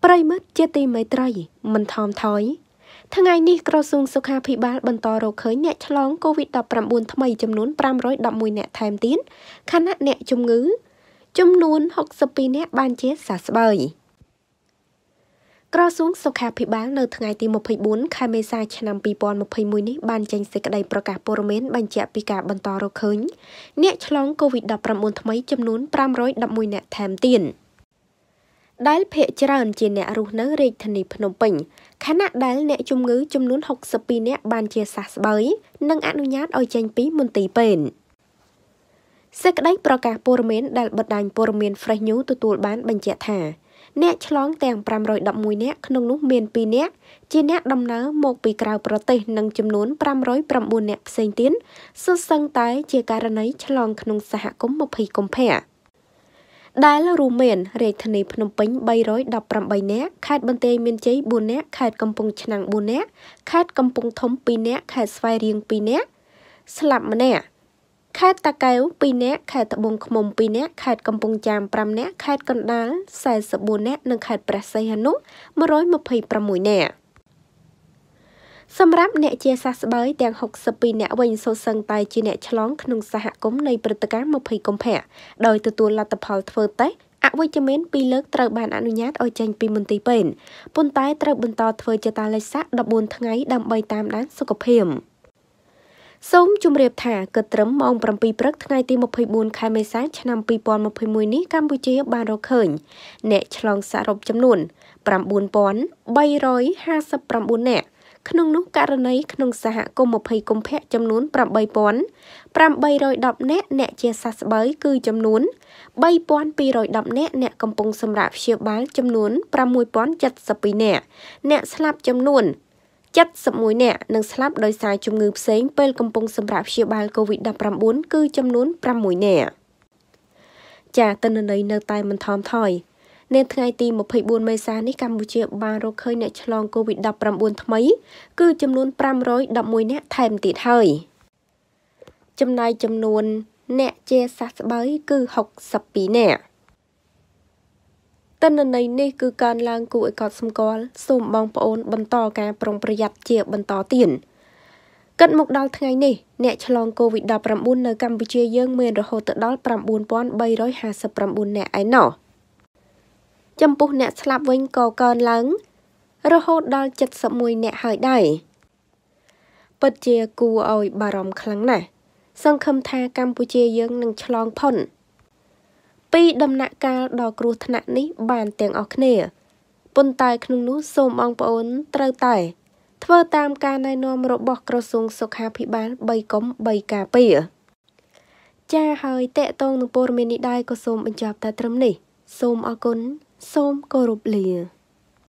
ប្រិមិត្តជាទីមេត្រីមិនថមថយថ្ងៃនេះក្រសួងសុខាភិបាលបន្តរកឃើញអ្នកឆ្លង COVID-19 ថ្មីចំនួន511អ្នកថែមទៀតខណៈអ្នកជំងឺចំនួន62អ្នកបានជាសះស្បើយក្រសួងសុខាភិបាលនៅថ្ងៃទី24ខែមេសាឆ្នាំ2021នេះបានចេញសេចក្តីប្រកាសព័ត៌មានបញ្ជាក់ពីការបន្តរកឃើញអ្នកឆ្លង COVID-19 ថ្មីចំនួន511អ្នកថែមទៀតដែលភាគច្រើនជាអ្នករស់នៅរាជធានីភ្នំពេញខណៈដែលអ្នកជំងឺចំនួន62អ្នកបានជាសះស្បើយនិងអនុញ្ញាតឲ្យចេញពីមន្ទីរពេទ្យសេចក្តីប្រកាសព័ត៌មានដែលបណ្ដាញព័ត៌មាន Fresh News ទទួលបានបញ្ជាក់ថាអ្នកឆ្លងទាំង511នាក់ក្នុងនោះមាន2នាក់ជាអ្នកដំណើរមកពីក្រៅប្រទេសនិងចំនួន509នាក់ផ្សេងទៀតសុទ្ធសឹងតែជាករណីឆ្លងក្នុងសហគមន៍20កុម្ភៈដែលរួមមានរាជធានីភ្នំពេញ318នាក់ខេត្តបន្ទាយមានជ័យ4នាក់ខេត្តកំពង់ឆ្នាំង4នាក់ខេត្តកំពង់ធំ2នាក់ខេត្តស្វាយរៀង2នាក់ស្លាប់ម្នាក់ខេត្តតាកែវ2នាក់ខេត្តត្បូងឃ្មុំ2នាក់ខេត្តកំពង់ចាម5នាក់ខេត្តកណ្ដាល44នាក់និងខេត្តព្រះសីហនុ126នាក់សម្រាប់អ្នកជាសះស្បើយទាំង62នាក់វិញសុទ្ធសឹងតែជាអ្នកឆ្លងក្នុងសហគមន៍នៃព្រឹត្តិការណ៍20កុម្ភៈដោយទទួលលទ្ធផលធ្វើតេស្តអវិជ្ជមាន2លើកត្រូវបានអនុញ្ញាតឲ្យចេញពីមន្ទីរពេទ្យប៉ុន្តែត្រូវបន្តធ្វើចតាឡេខសាក់14ថ្ងៃដើម្បីតាមដានសុខភាពសូមជម្រាបថាគិតត្រឹមម៉ោង7ព្រឹកថ្ងៃទី24ខែមេសាឆ្នាំ2021នេះកម្ពុជាបានរកឃើញអ្នកឆ្លងសរុបចំនួន9359នាក់ក្នុងនោះករណីក្នុងសហគមន៍20កុម្ភៈចំនួន8810នាក់អ្នកជាសះស្បើយគឺចំនួន3210នាក់អ្នកកំពុងសម្រាប់ព្យាបាលចំនួន6072នាក់អ្នកស្លាប់ចំនួន71នាក់និងស្លាប់ដោយសារជំងឺផ្សេងពេលកំពុងសម្រាប់ព្យាបាល COVID-19 គឺចំនួន6នាក់ចាទិន្នន័យនៅតែមិនថមថយនៅថ្ងៃទី24មេសានេះកម្ពុជាបានរកឃើញអ្នកឆ្លង COVID-19 ថ្មីគឺចំនួន511នាក់ថែមទៀតហើយចំណែកចំនួនអ្នកជាសះស្បើយគឺ62នាក់ទិន្នន័យនេះគឺកើនឡើងគួរឲ្យកត់សម្គាល់សូមបងប្អូនបន្តការប្រុងប្រយ័ត្នជាបន្តទៀតគិតមកដល់ថ្ងៃនេះអ្នកឆ្លង COVID-19 នៅកម្ពុជាយើងមានរហូតដល់9359នាក់ឯណោះចំពោះអ្នកស្លាប់វិញក៏កើនឡើងរហូតដល់71នាក់ហើយដែរពិតជាគួរឲ្យបារម្ភខ្លាំងណាស់សង្ឃឹមថាកម្ពុជាយើងនឹងឆ្លងផុតពីដំណាក់កាលដ៏គ្រោះថ្នាក់នេះបានទាំងអស់គ្នាប៉ុន្តែក្នុងនោះសូមបងប្អូនត្រូវតែធ្វើតាមការណែនាំរបស់ក្រសួងសុខាភិបាល3កុំ3ការពារចាហើយតេតងនឹងព័ត៌មាននេះដែរក៏សូមបញ្ចប់តែត្រឹមនេះសូមអរគុណសូមគោរពលា